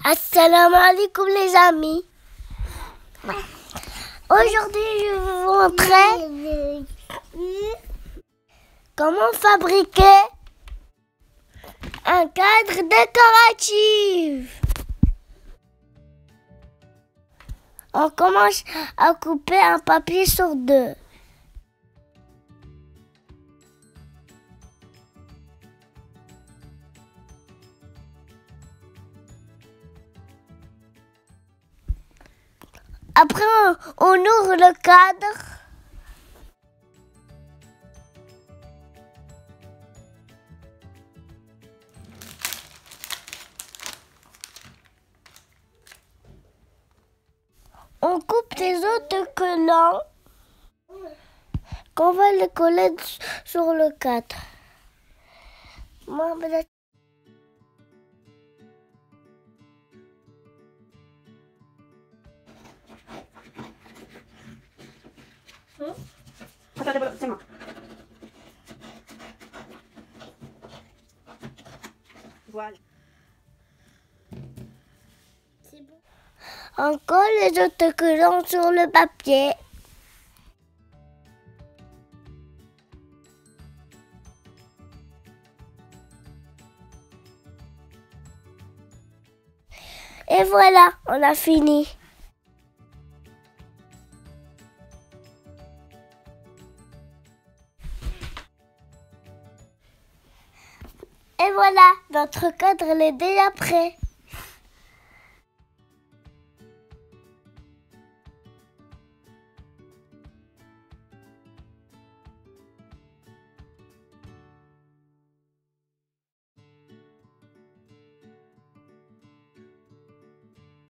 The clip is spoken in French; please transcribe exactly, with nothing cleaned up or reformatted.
Assalamu alaikum les amis. Aujourd'hui je vais vous montrer comment fabriquer un cadre décoratif. On commence à couper un papier sur deux. Après, on, on ouvre le cadre. On coupe les autocollants qu'on va les coller sur le cadre. Moi, peut-être. Attendez, c'est moi. Voilà. C'est bon. On colle les autocollants sur le papier. Et voilà, on a fini. Et voilà, notre cadre il est déjà prêt.